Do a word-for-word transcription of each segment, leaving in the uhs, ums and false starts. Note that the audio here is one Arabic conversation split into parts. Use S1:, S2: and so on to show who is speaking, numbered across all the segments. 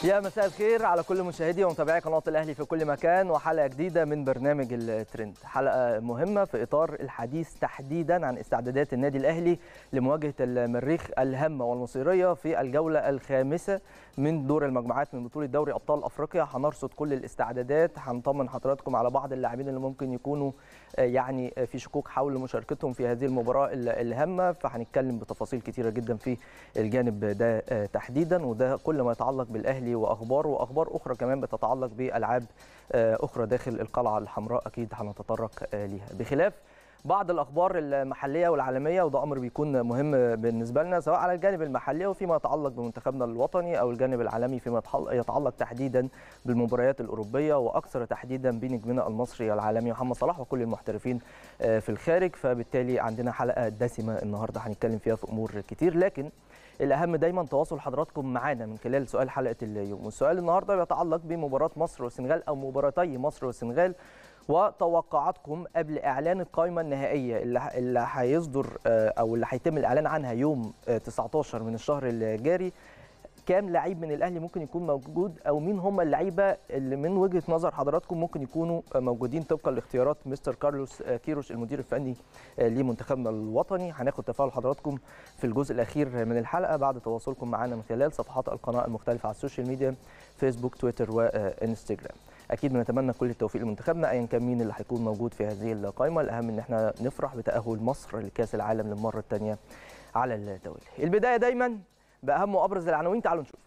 S1: يا مساء الخير على كل مشاهدي ومتابعي قناة الأهلي في كل مكان، وحلقة جديدة من برنامج الترند. حلقة مهمة في إطار الحديث تحديدا عن استعدادات النادي الأهلي لمواجهة المريخ الهامة والمصيرية في الجولة الخامسة من دور المجموعات من بطولة دوري أبطال أفريقيا. هنرصد كل الاستعدادات، هنطمن حضراتكم على بعض اللاعبين اللي ممكن يكونوا يعني في شكوك حول مشاركتهم في هذه المباراة الهامة، فهنتكلم بتفاصيل كتيرة جدا في الجانب ده تحديدا، وده كل ما يتعلق بالأهلي واخبار واخبار اخرى كمان بتتعلق بالعاب اخرى داخل القلعه الحمراء، اكيد هنتطرق ليها بخلاف بعض الاخبار المحليه والعالميه، وده امر بيكون مهم بالنسبه لنا سواء على الجانب المحلي وفيما يتعلق بمنتخبنا الوطني او الجانب العالمي فيما يتعلق تحديدا بالمباريات الاوروبيه، واكثر تحديدا بنجمنا المصري العالمي محمد صلاح وكل المحترفين في الخارج. فبالتالي عندنا حلقه دسمه النهارده هنتكلم فيها في امور كتير، لكن الأهم دايما تواصل حضراتكم معانا من خلال سؤال حلقة اليوم. والسؤال النهارده بيتعلق بمباراة مصر والسنغال أو مباراتي مصر والسنغال، وتوقعاتكم قبل إعلان القائمة النهائية اللي هيصدر أو اللي هيتم الإعلان عنها يوم تسعة عشر من الشهر الجاري. كام لعيب من الاهلي ممكن يكون موجود، او مين هم اللعيبه اللي من وجهه نظر حضراتكم ممكن يكونوا موجودين طبقا لاختيارات مستر كارلوس كيروش المدير الفني لمنتخبنا الوطني. هناخد تفاعل حضراتكم في الجزء الاخير من الحلقه بعد تواصلكم معنا من خلال صفحات القناه المختلفه على السوشيال ميديا فيسبوك تويتر وانستجرام. اكيد بنتمنى كل التوفيق لمنتخبنا ايا كان مين اللي هيكون موجود في هذه القائمه. الاهم ان احنا نفرح بتاهل مصر لكاس العالم للمره الثانيه على التوالي. البدايه دايما بأهم وأبرز العناوين، تعالوا نشوف.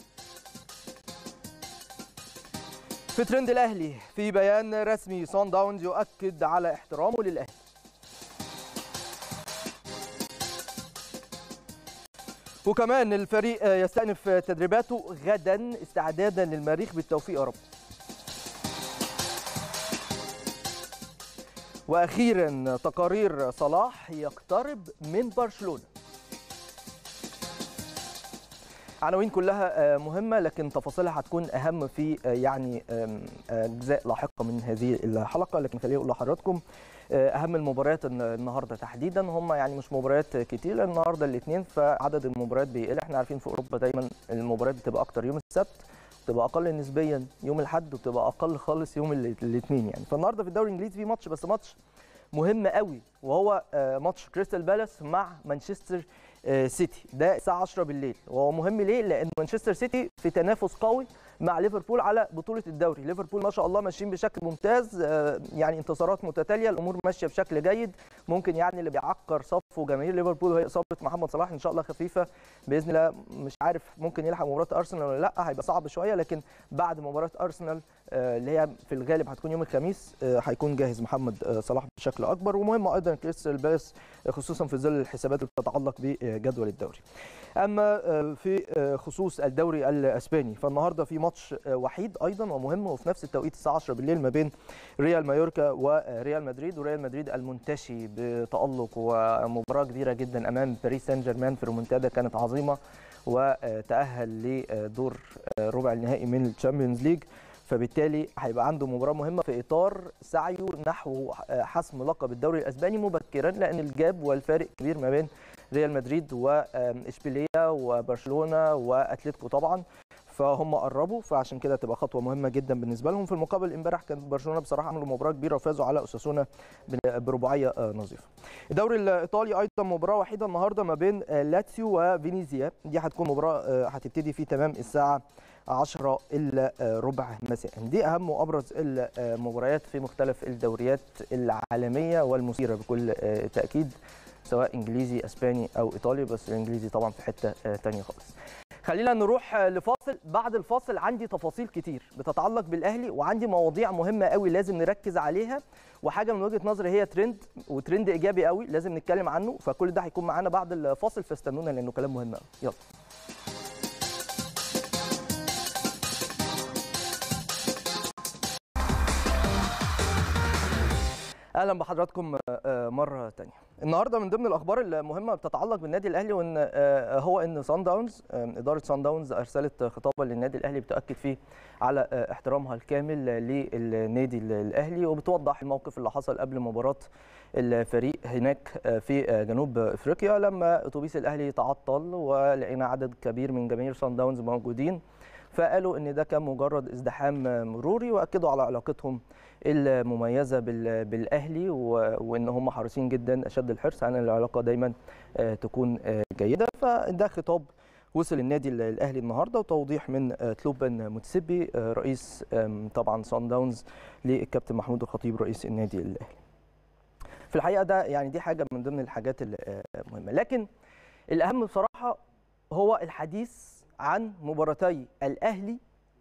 S1: في ترند الأهلي، في بيان رسمي صن داونز يؤكد على احترامه للأهلي. وكمان الفريق يستأنف تدريباته غدا استعدادا للمريخ، بالتوفيق يا رب. وأخيرا تقارير صلاح يقترب من برشلونة. عناوين كلها مهمة لكن تفاصيلها هتكون أهم في يعني أجزاء لاحقة من هذه الحلقة، لكن خليني أقول لحضراتكم أهم المباريات النهاردة تحديدا. هم يعني مش مباريات كتير لأن النهاردة الاثنين فعدد المباريات بيقل. احنا عارفين في أوروبا دايما المباريات بتبقى أكتر يوم السبت، بتبقى أقل نسبيا يوم الأحد، وبتبقى أقل خالص يوم الاثنين يعني. فالنهاردة في الدوري الإنجليزي في ماتش، بس ماتش مهم قوي، وهو ماتش كريستال بالاس مع مانشستر سيتي. ده الساعة عشرة بالليل، وهو مهم ليه؟ لأن مانشستر سيتي في تنافس قوي مع ليفربول على بطولة الدوري. ليفربول ما شاء الله ماشيين بشكل ممتاز، يعني انتصارات متتالية، الأمور ماشية بشكل جيد. ممكن يعني اللي بيعكر صفه جماهير ليفربول وهي إصابة محمد صلاح، إن شاء الله خفيفة بإذن الله. مش عارف ممكن يلحق مباراة أرسنال ولا لأ، هيبقى صعب شوية، لكن بعد مباراة أرسنال اللي هي في الغالب هتكون يوم الخميس هيكون جاهز محمد صلاح بشكل أكبر. ومهم أيضا كريستال بالاس خصوصا في ظل الحسابات اللي بتتعلق بجدول الدوري. أما في خصوص الدوري الأسباني فالنهارده في ماتش وحيد أيضا ومهم، وفي نفس التوقيت الساعة عشرة بالليل ما بين ريال مايوركا وريال مدريد. وريال مدريد المنتشي بتألق ومباراة كبيرة جدا أمام باريس سان جيرمان في ريمونتادا كانت عظيمة، وتأهل لدور ربع النهائي من الشامبيونز ليج. فبالتالي هيبقى عنده مباراه مهمه في اطار سعيه نحو حسم لقب الدوري الاسباني مبكرا، لان الجاب والفارق كبير ما بين ريال مدريد واشبيليه وبرشلونه واتلتيكو طبعا، فهم قربوا، فعشان كده تبقى خطوه مهمه جدا بالنسبه لهم. في المقابل امبارح كان برشلونه بصراحه عملوا مباراه كبيره وفازوا على اوساسونا برباعيه نظيفه. الدوري الايطالي ايضا مباراه وحيده النهارده ما بين لاتسيو وفينيزيا، دي هتكون مباراه هتبتدي في تمام الساعه عشرة إلا ربع مساء. دي أهم وأبرز المباريات في مختلف الدوريات العالمية والمثيرة بكل تأكيد، سواء إنجليزي أسباني أو إيطالي، بس الإنجليزي طبعا في حتة تانية خالص. خلينا نروح لفاصل، بعد الفاصل عندي تفاصيل كتير بتتعلق بالأهلي، وعندي مواضيع مهمة قوي لازم نركز عليها، وحاجة من وجهة نظري هي ترند وترند إيجابي قوي لازم نتكلم عنه. فكل ده هيكون معانا بعد الفاصل، فاستنونا لأنه كلام مهم قوي. يلا. اهلا بحضراتكم مره ثانيه. النهارده من ضمن الاخبار المهمه بتتعلق بالنادي الاهلي، وان هو ان صن داونز اداره صن داونز ارسلت خطابا للنادي الاهلي بتاكد فيه على احترامها الكامل للنادي الاهلي، وبتوضح الموقف اللي حصل قبل مباراه الفريق هناك في جنوب افريقيا لما اتوبيس الاهلي تعطل ولقينا عدد كبير من جماهير صن داونز موجودين. فقالوا ان ده كان مجرد ازدحام مروري، واكدوا على علاقتهم المميزه بالاهلي وان هم حريصين جدا اشد الحرص على ان العلاقه دايما تكون جيده. فده خطاب وصل النادي الاهلي النهارده، وتوضيح من تلوبن موتسيبي رئيس طبعا صن داونز للكابتن محمود الخطيب رئيس النادي الاهلي. في الحقيقه ده يعني دي حاجه من ضمن الحاجات المهمه، لكن الاهم بصراحه هو الحديث عن مباراتي الاهلي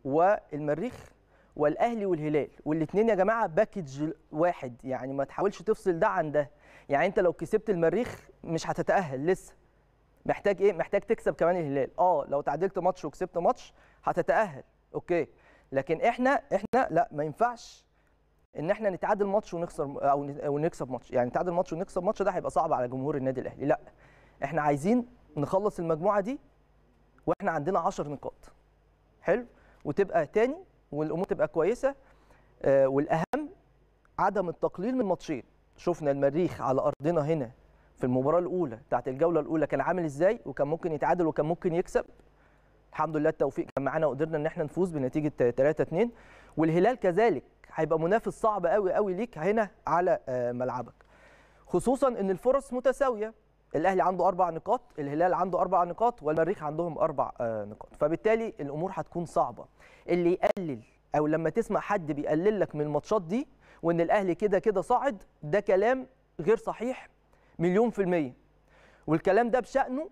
S1: والمريخ والاهلي والهلال، والاثنين يا جماعه باكج واحد، يعني ما تحاولش تفصل ده عن ده. يعني انت لو كسبت المريخ مش هتتاهل لسه، محتاج ايه؟ محتاج تكسب كمان الهلال. اه لو تعادلت ماتش وكسبت ماتش هتتاهل، اوكي، لكن احنا احنا لا، ما ينفعش ان احنا نتعادل ماتش ونخسر او او نكسب ماتش. يعني نتعادل ماتش ونكسب ماتش ده هيبقى صعب على جمهور النادي الاهلي. لا، احنا عايزين نخلص المجموعه دي واحنا عندنا عشر نقاط، حلو، وتبقى تاني والامور تبقى كويسه. آه والاهم عدم التقليل من ماتشين. شفنا المريخ على ارضنا هنا في المباراه الاولى بتاعت الجوله الاولى كان عامل ازاي، وكان ممكن يتعادل وكان ممكن يكسب. الحمد لله التوفيق كان معانا وقدرنا ان احنا نفوز بنتيجه تلاتة اتنين. والهلال كذلك هيبقى منافس صعب قوي قوي ليك هنا على ملعبك، خصوصا ان الفرص متساويه. الاهلي عنده اربع نقاط، الهلال عنده اربع نقاط، والمريخ عندهم اربع نقاط، فبالتالي الامور هتكون صعبه. اللي يقلل او لما تسمع حد بيقلل لك من الماتشات دي وان الاهلي كده كده صاعد، ده كلام غير صحيح مليون في الميه. والكلام ده بشأنه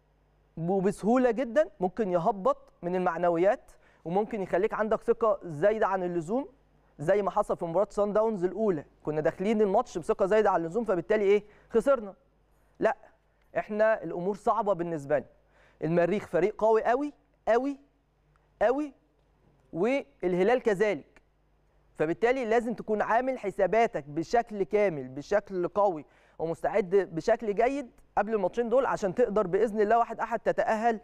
S1: وبسهوله جدا ممكن يهبط من المعنويات، وممكن يخليك عندك ثقه زايده عن اللزوم، زي ما حصل في مباراه صن داونز الاولى. كنا داخلين الماتش بثقه زايده عن اللزوم، فبالتالي ايه؟ خسرنا. لا، احنا الامور صعبه بالنسبه لنا. المريخ فريق قوي قوي قوي قوي، والهلال كذلك، فبالتالي لازم تكون عامل حساباتك بشكل كامل بشكل قوي ومستعد بشكل جيد قبل الماتشين دول، عشان تقدر باذن الله واحد احد تتاهل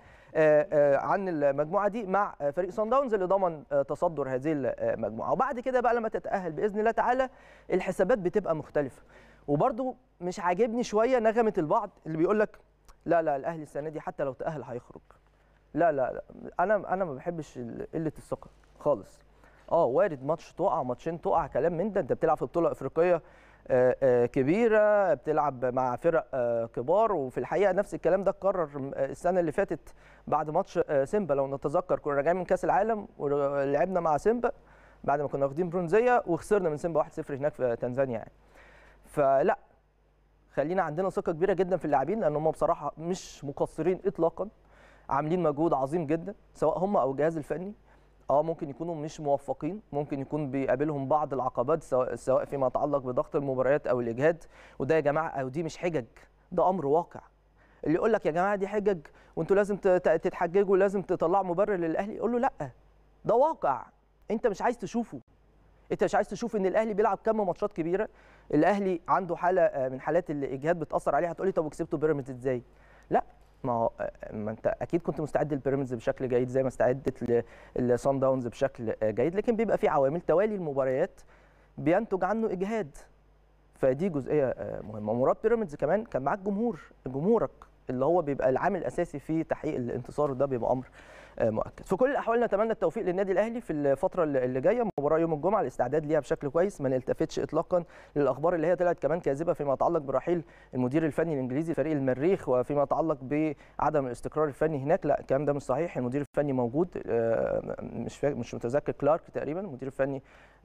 S1: عن المجموعه دي مع فريق صن داونز اللي ضمن تصدر هذه المجموعه. وبعد كده بقى لما تتاهل باذن الله تعالى الحسابات بتبقى مختلفه. وبرده مش عاجبني شويه نغمه البعض اللي بيقول لك لا لا الاهلي السنه دي حتى لو تاهل هيخرج. لا لا لا، انا انا ما بحبش قله الثقه خالص. اه وارد ماتش تقع، ماتشين تقع، كلام من ده. انت بتلعب في بطوله افريقيه كبيره، بتلعب مع فرق كبار، وفي الحقيقه نفس الكلام ده اتكرر السنه اللي فاتت بعد ماتش سيمبا. لو نتذكر كنا راجعين من كاس العالم ولعبنا مع سيمبا بعد ما كنا واخدين برونزيه، وخسرنا من سيمبا واحد صفر هناك في تنزانيا يعني. فلا، خلينا عندنا ثقه كبيره جدا في اللاعبين، لان هم بصراحه مش مقصرين اطلاقا، عاملين مجهود عظيم جدا سواء هم او الجهاز الفني. اه ممكن يكونوا مش موفقين، ممكن يكون بيقابلهم بعض العقبات سواء سواء فيما يتعلق بضغط المباريات او الاجهاد، وده يا جماعه او دي مش حجج، ده امر واقع. اللي يقول لك يا جماعه دي حجج وانتوا لازم تتحججوا ولازم تطلعوا مبرر للاهلي، يقول له لا، ده واقع انت مش عايز تشوفه. انت مش عايز تشوف ان الاهلي بيلعب كم ماتشات كبيره، الاهلي عنده حاله من حالات الاجهاد بتاثر عليه. هتقول لي طب وكسبتوا بيراميدز ازاي؟ لا، ما هو ما انت اكيد كنت مستعد للبيراميدز بشكل جيد زي ما استعدت للصن داونز بشكل جيد، لكن بيبقى في عوامل توالي المباريات بينتج عنه اجهاد، فدي جزئيه مهمه. مباراه بيراميدز كمان كان معاك جمهور، جمهورك اللي هو بيبقى العامل الاساسي في تحقيق الانتصار، وده بيبقى امر مؤكد. في كل الاحوال نتمنى التوفيق للنادي الاهلي في الفتره اللي جايه. مباراه يوم الجمعه الاستعداد ليها بشكل كويس، ما نلتفتش اطلاقا للاخبار اللي هي طلعت كمان كاذبه فيما يتعلق برحيل المدير الفني الانجليزي لفريق المريخ وفيما يتعلق بعدم الاستقرار الفني هناك. لا، الكلام ده مش صحيح. المدير الفني موجود، مش مش متذكر، كلارك تقريبا المدير الفني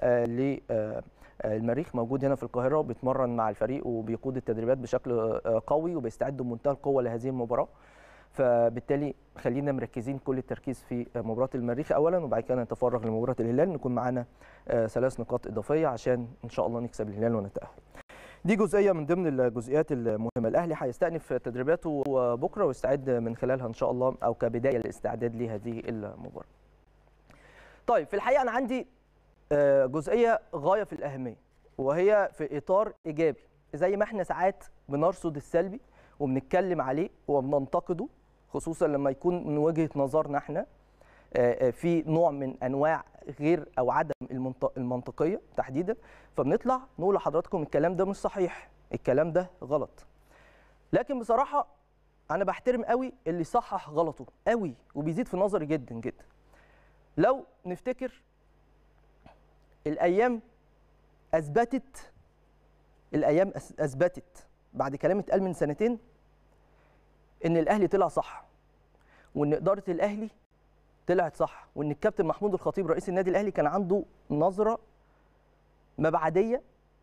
S1: للمريخ موجود هنا في القاهره وبيتمرن مع الفريق وبيقود التدريبات بشكل قوي وبيستعد بمنتهى القوه لهذه المباراه. فبالتالي خلينا مركزين كل التركيز في مباراه المريخ اولا، وبعد كده نتفرغ لمباراه الهلال، نكون معانا ثلاث نقاط اضافيه عشان ان شاء الله نكسب الهلال ونتاهل. دي جزئيه من ضمن الجزئيات المهمه. الاهلي هيستأنف تدريباته بكره ويستعد من خلالها ان شاء الله او كبدايه للاستعداد لهذه المباراه. طيب، في الحقيقه انا عندي جزئيه غايه في الاهميه، وهي في اطار ايجابي. زي ما احنا ساعات بنرصد السلبي وبنتكلم عليه وبننتقده، خصوصا لما يكون من وجهه نظرنا احنا في نوع من انواع غير او عدم المنطقيه تحديدا، فبنطلع نقول لحضراتكم الكلام ده مش صحيح، الكلام ده غلط. لكن بصراحه انا بحترم قوي اللي صحح غلطه قوي، وبيزيد في نظري جدا جدا. لو نفتكر الايام اثبتت الايام اثبتت بعد كلام اتقال من سنتين ان الاهلي طلع صح، وان اداره الاهلي طلعت صح، وان الكابتن محمود الخطيب رئيس النادي الاهلي كان عنده نظره مبعديه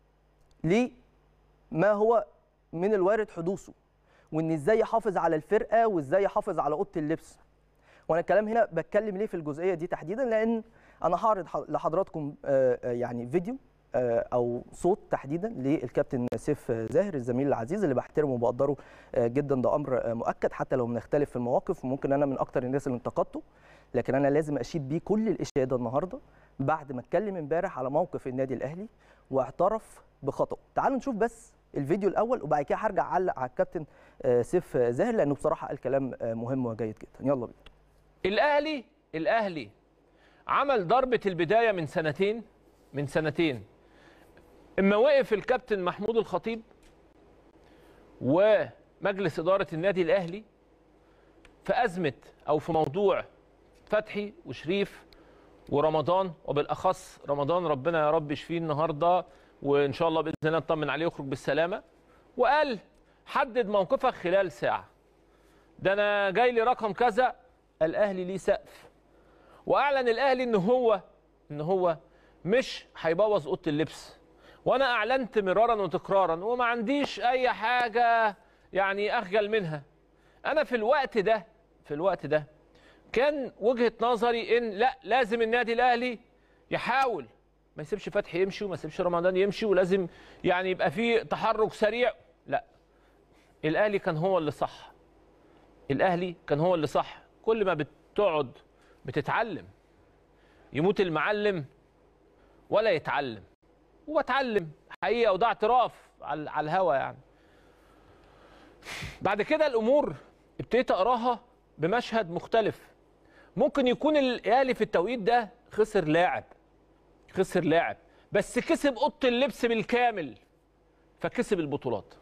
S1: لما هو من الوارد حدوثه، وان ازاي يحافظ على الفرقه وازاي يحافظ على اوضه اللبس. وانا الكلام هنا بتكلم ليه في الجزئيه دي تحديدا؟ لان انا هعرض لحضراتكم يعني فيديو او صوت تحديدا للكابتن سيف زاهر الزميل العزيز اللي بحترمه وبقدره جدا، ده امر مؤكد حتى لو بنختلف في المواقف، ممكن انا من اكتر الناس اللي انتقدته، لكن انا لازم اشيد بيه كل الاشاده النهارده بعد ما اتكلم امبارح على موقف النادي الاهلي واعترف بخطأه. تعالوا نشوف بس الفيديو الاول وبعد كده هرجع اعلق على الكابتن سيف زاهر لانه بصراحه قال كلام مهم وجيد جدا. يلا بينا.
S2: الاهلي الاهلي عمل ضربه البدايه من سنتين من سنتين اما وقف الكابتن محمود الخطيب ومجلس اداره النادي الاهلي في ازمه او في موضوع فتحي وشريف ورمضان، وبالاخص رمضان ربنا يا رب يشفيه النهارده وان شاء الله باذن الله نطمن عليه ويخرج بالسلامه، وقال حدد موقفك خلال ساعه. ده انا جاي لي رقم كذا، الاهلي ليه سقف. واعلن الاهلي ان هو ان هو مش هيبوظ اوضه اللبس. وانا اعلنت مرارا وتكرارا وما عنديش اي حاجه يعني اخجل منها. انا في الوقت ده في الوقت ده كان وجهه نظري ان لا، لازم النادي الاهلي يحاول ما يسيبش فتحي يمشي وما يسيبش رمضان يمشي، ولازم يعني يبقى في تحرك سريع. لا، الاهلي كان هو اللي صح. الاهلي كان هو اللي صح. كل ما بتقعد بتتعلم. يموت المعلم ولا يتعلم. وبتعلم حقيقه، وده اعتراف على على الهوا يعني. بعد كده الامور ابتديت اقراها بمشهد مختلف. ممكن يكون الاهلي في التوقيت ده خسر لاعب خسر لاعب بس كسب اوضه اللبس بالكامل، فكسب البطولات.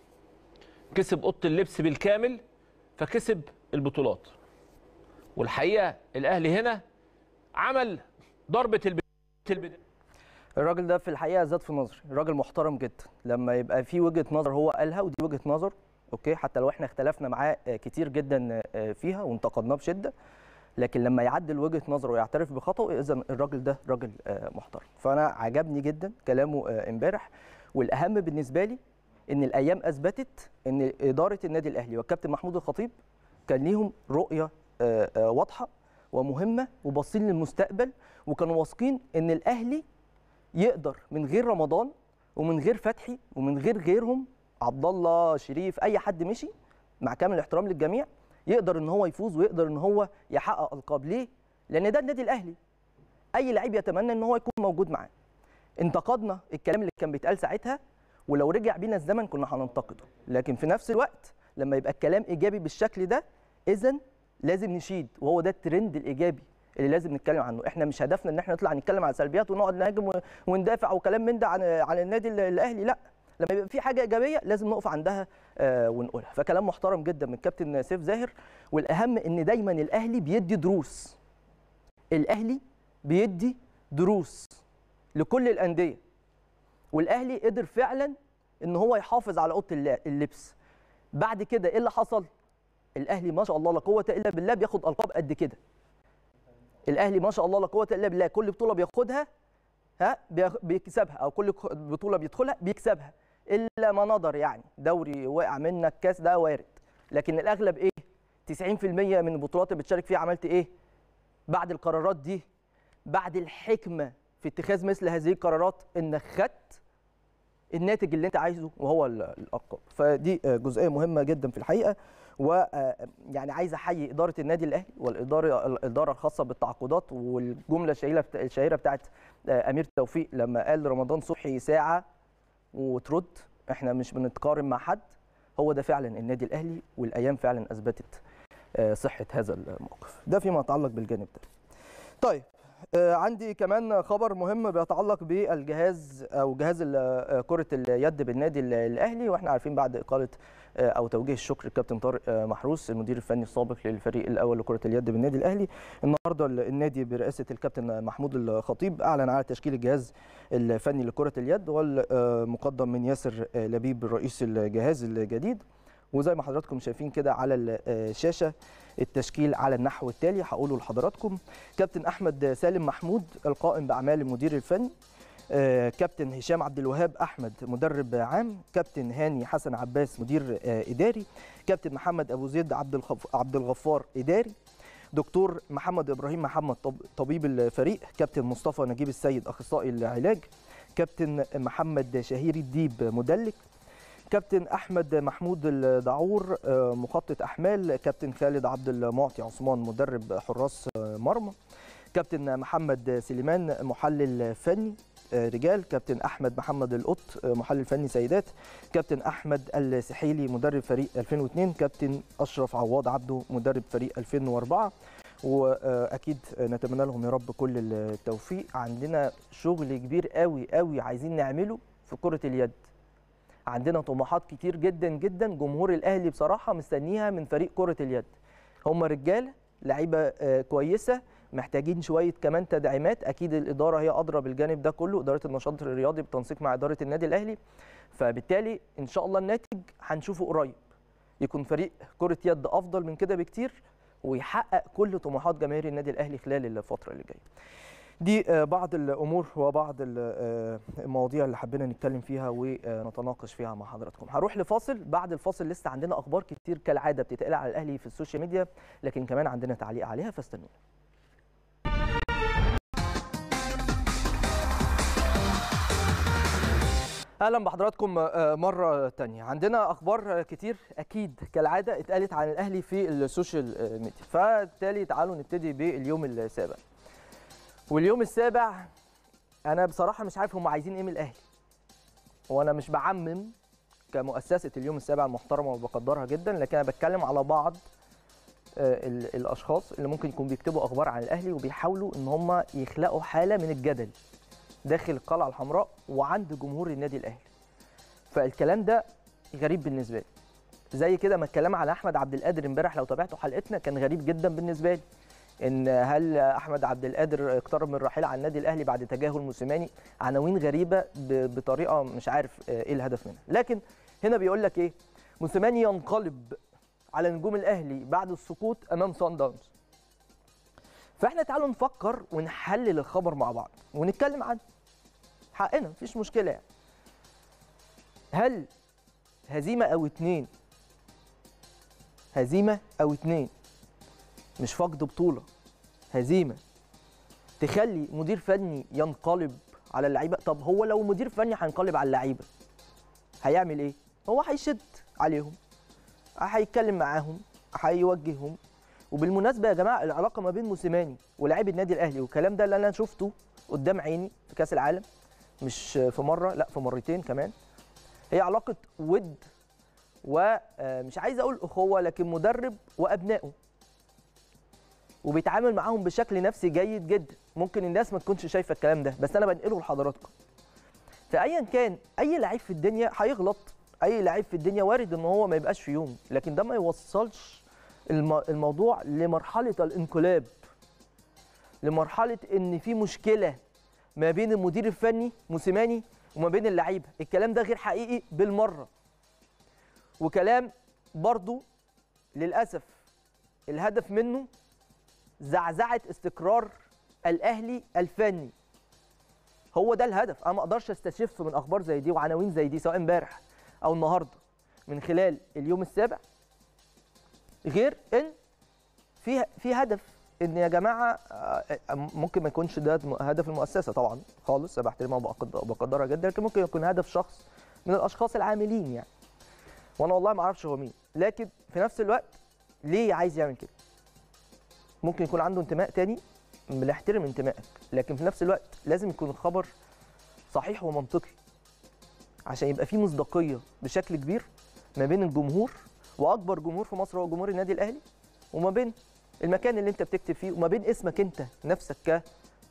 S2: كسب اوضه اللبس بالكامل فكسب البطولات. والحقيقه الاهلي هنا عمل ضربه البدايه.
S1: الراجل ده في الحقيقه زاد في نظري، راجل محترم جدا لما يبقى في وجهه نظر هو قالها، ودي وجهه نظر اوكي، حتى لو احنا اختلفنا معاه كتير جدا فيها وانتقدناه بشده، لكن لما يعدل وجهه نظره ويعترف بخطأه اذا الراجل ده راجل محترم. فانا عجبني جدا كلامه امبارح، والاهم بالنسبه لي ان الايام اثبتت ان اداره النادي الاهلي والكابتن محمود الخطيب كان ليهم رؤيه واضحه ومهمه وباصين للمستقبل، وكانوا واثقين ان الاهلي يقدر من غير رمضان ومن غير فتحي ومن غير غيرهم، عبد الله شريف اي حد مشي، مع كامل الاحترام للجميع، يقدر ان هو يفوز ويقدر ان هو يحقق القاب. ليه؟ لان ده النادي الاهلي. اي لعيب يتمنى ان هو يكون موجود معاه. انتقدنا الكلام اللي كان بيتقال ساعتها، ولو رجع بينا الزمن كنا هننتقده، لكن في نفس الوقت لما يبقى الكلام ايجابي بالشكل ده اذا لازم نشيد، وهو ده الترند الايجابي اللي لازم نتكلم عنه. احنا مش هدفنا ان احنا نطلع نتكلم على سلبيات ونقعد نهاجم وندافع وكلام من ده عن عن النادي الاهلي، لا، لما يبقى في حاجه ايجابيه لازم نقف عندها آه ونقولها. فكلام محترم جدا من كابتن سيف زاهر، والاهم ان دايما الاهلي بيدي دروس. الاهلي بيدي دروس لكل الانديه، والاهلي قدر فعلا ان هو يحافظ على اوضه اللبس. بعد كده ايه اللي حصل؟ الاهلي ما شاء الله لا قوه الا بالله بياخد القاب قد كده. الاهلي ما شاء الله لا قوه الا بالله كل بطوله بياخدها ها بيكسبها، او كل بطوله بيدخلها بيكسبها، الا ما نظر يعني دوري وقع منك، كاس ده وارد، لكن الاغلب ايه؟ تسعين في المية من البطولات اللي بتشارك فيها عملت ايه؟ بعد القرارات دي، بعد الحكمه في اتخاذ مثل هذه القرارات، انك خدت الناتج اللي انت عايزه وهو الالقاب. فدي جزئيه مهمه جدا في الحقيقه، ويعني عايز احيي اداره النادي الاهلي والاداره الاداره الخاصه بالتعاقدات، والجمله الشهيره الشهيره بتاعت امير توفيق لما قال رمضان صبحي ساعه وترد، احنا مش بنتقارن مع حد. هو ده فعلا النادي الاهلي، والايام فعلا اثبتت صحه هذا الموقف. ده فيما يتعلق بالجانب ده. طيب آه، عندي كمان خبر مهم بيتعلق بالجهاز او جهاز ال- كره اليد بالنادي ال- الاهلي، واحنا عارفين بعد اقاله آه، او توجيه الشكر الكابتن طارق آه، محروس المدير الفني السابق للفريق الاول لكره اليد بالنادي الاهلي. النهارده النادي برئاسه الكابتن محمود الخطيب اعلن على تشكيل الجهاز الفني لكره اليد، والمقدم من ياسر آه، لبيب رئيس الجهاز الجديد. وزي ما حضراتكم شايفين كده على الشاشه التشكيل على النحو التالي هقوله لحضراتكم: كابتن احمد سالم محمود القائم باعمال المدير الفني، آه، كابتن هشام عبد الوهاب احمد مدرب عام، كابتن هاني حسن عباس مدير آه، اداري، كابتن محمد ابو زيد عبد الخف... عبد الغفار اداري، دكتور محمد ابراهيم محمد طب- طبيب الفريق، كابتن مصطفى نجيب السيد اخصائي العلاج، كابتن محمد شهيري الديب مدلك، كابتن احمد محمود الدعور آه، مخطط احمال، كابتن خالد عبد المعطي عثمان مدرب حراس آه، مرمى، كابتن محمد سليمان محلل فني آه، رجال، كابتن احمد محمد القط آه، محلل فني سيدات، كابتن احمد السحيلي مدرب فريق ألفين واثنين، كابتن اشرف عواد عبده مدرب فريق ألفين وأربعة. واكيد نتمنى لهم يا رب كل التوفيق. عندنا شغل كبير قوي قوي عايزين نعمله في كرة اليد، عندنا طموحات كتير جدا جدا جمهور الاهلي بصراحه مستنيها من فريق كره اليد. هم رجاله لعيبه آه، كويسه، محتاجين شويه كمان تدعيمات. اكيد الاداره هي ادرى بالجانب ده كله، اداره النشاط الرياضي بالتنسيق مع اداره النادي الاهلي. فبالتالي ان شاء الله الناتج هنشوفه قريب، يكون فريق كره يد افضل من كده بكتير، ويحقق كل طموحات جماهير النادي الاهلي خلال الفتره اللي جايه. دي آه، بعض الامور وبعض ال- آه، المواضيع اللي حبينا نتكلم فيها ونتناقش فيها مع حضراتكم. هروح لفاصل، بعد الفاصل لسه عندنا اخبار كتير كالعاده بتتقال على الاهلي في السوشيال ميديا، لكن كمان عندنا تعليق عليها، فاستنونا. اهلا بحضراتكم آه، مره تانية. عندنا اخبار كتير اكيد كالعاده اتقالت عن الاهلي في السوشيال آه، ميديا، فبالتالي تعالوا نبتدي باليوم السابع. واليوم السابع انا بصراحه مش عارف هم عايزين ايه من الاهلي، وانا مش بعمم كمؤسسه اليوم السابع المحترمه وبقدرها جدا، لكن انا بتكلم على بعض آه، ال- الاشخاص اللي ممكن يكونوا بيكتبوا اخبار عن الاهلي وبيحاولوا ان هم يخلقوا حاله من الجدل داخل القلعه الحمراء وعند جمهور النادي الاهلي. فالكلام ده غريب بالنسبه لي، زي كده ما الكلام على احمد عبد القادر امبارح لو تابعتوا حلقتنا كان غريب جدا بالنسبه لي، ان هل احمد عبد القادر اقترب من الرحيل عن النادي الاهلي بعد تجاهل موسيماني. عناوين غريبه ب- بطريقه مش عارف ايه الهدف منها. لكن هنا بيقول لك ايه: موسيماني ينقلب على نجوم الاهلي بعد السقوط امام صن داونز. فاحنا تعالوا نفكر ونحلل الخبر مع بعض ونتكلم عنه، حقنا مفيش مشكله يعني. هل هزيمه او اتنين، هزيمه او اتنين مش فقد بطوله، هزيمه تخلي مدير فني ينقلب على اللعيبه؟ طب هو لو مدير فني هينقلب على اللعيبه هيعمل ايه؟ هو هيشد عليهم، هيتكلم معاهم، هيوجههم. وبالمناسبه يا جماعه العلاقه ما بين موسيماني ولاعيبه النادي الاهلي والكلام ده اللي انا شفته قدام عيني في كاس العالم، مش في مره لا في مرتين كمان، هي علاقه ود ومش عايز اقول اخوه، لكن مدرب وابنائه، وبيتعامل معاهم بشكل نفسي جيد جدا. ممكن الناس ما تكونش شايفه الكلام ده بس انا بنقله لحضراتكم. فايا كان اي لعيب في الدنيا هيغلط، اي لعيب في الدنيا وارد ان هو ما يبقاش في يوم، لكن ده ما يوصلش الم- الموضوع لمرحله الانقلاب، لمرحله ان في مشكله ما بين المدير الفني موسيماني وما بين اللعيبه. الكلام ده غير حقيقي بالمره، وكلام برضو للاسف الهدف منه زعزعه استقرار الاهلي الفني. هو ده الهدف. انا ما اقدرش استشف من اخبار زي دي وعناوين زي دي سواء امبارح او النهارده من خلال اليوم السابع غير ان في في هدف، ان يا جماعه آه، ممكن ما يكونش ده هدف المؤسسه طبعا خالص، انا بحترمها وبقدرها جدا، لكن ممكن يكون هدف شخص من الاشخاص العاملين يعني، وانا والله ما اعرفش هو مين. لكن في نفس الوقت ليه عايز يعمل كده؟ ممكن يكون عنده انتماء تاني، بنحترم انتمائك، لكن في نفس الوقت لازم يكون الخبر صحيح ومنطقي عشان يبقى فيه مصداقيه بشكل كبير ما بين الجمهور، واكبر جمهور في مصر هو جمهور النادي الاهلي، وما بين المكان اللي انت بتكتب فيه، وما بين اسمك انت نفسك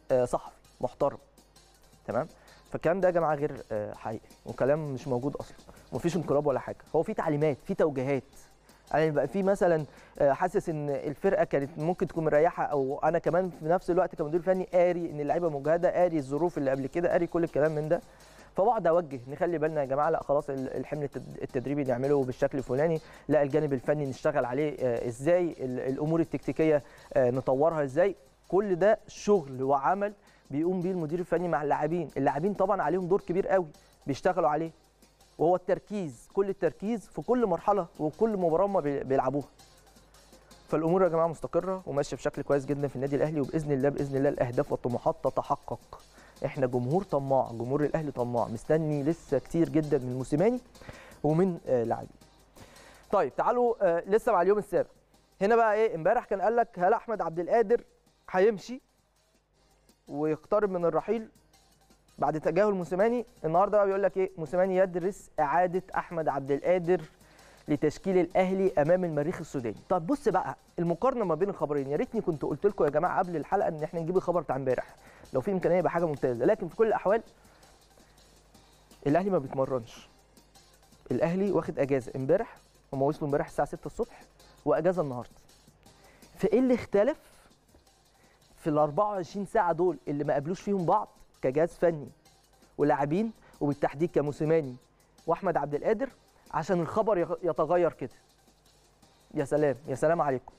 S1: صحفي محترم، تمام؟ فالكلام ده يا جماعه غير حقيقي وكلام مش موجود اصلا، ومفيش انقلاب ولا حاجه، هو في تعليمات، في توجيهات. انا يعني بقى في مثلا حاسس ان الفرقه كانت ممكن تكون مريحه، او انا كمان في نفس الوقت كمدير فني قاري ان اللعيبه مجهده، قاري الظروف اللي قبل كده، قاري كل الكلام من ده، فبقعد اوجه نخلي بالنا يا جماعه، لا خلاص الحمل التدريبي نعمله بالشكل الفلاني، لا الجانب الفني نشتغل عليه ازاي، الامور التكتيكيه نطورها ازاي. كل ده شغل وعمل بيقوم بيه المدير الفني مع اللاعبين، اللاعبين طبعا عليهم دور كبير قوي بيشتغلوا عليه، وهو التركيز، كل التركيز في كل مرحله وكل مباراه هم بيلعبوها. فالامور يا جماعه مستقره وماشيه بشكل كويس جدا في النادي الاهلي، وباذن الله باذن الله الاهداف والطموحات تتحقق. احنا جمهور طماع، جمهور الاهلي طماع، مستني لسه كتير جدا من موسيماني ومن آه لاعبين. طيب تعالوا آه لسه مع اليوم السابع. هنا بقى ايه، امبارح كان قال لك هل احمد عبد القادر هيمشي ويقترب من الرحيل بعد تجاهل موسيماني؟ النهارده بقى بيقول لك ايه، موسيماني يدرس اعاده احمد عبد القادر لتشكيل الاهلي امام المريخ السوداني. طب بص بقى المقارنه ما بين الخبرين، يا ريتني كنت قلت لكم يا جماعه قبل الحلقه ان احنا نجيب الخبر بتاع امبارح، لو في امكانيه يبقى حاجه ممتازه، لكن في كل الاحوال الاهلي ما بيتمرنش، الاهلي واخد اجازه امبارح، هم وصلوا امبارح الساعه ستة الصبح واجازه النهارده. فايه اللي اختلف في ال أربعة وعشرين ساعه دول اللي ما قابلوش فيهم بعض كجهاز فني ولاعبين، وبالتحديد كموسيماني واحمد عبد القادر، عشان الخبر يتغير كده؟ يا سلام يا سلام عليكم.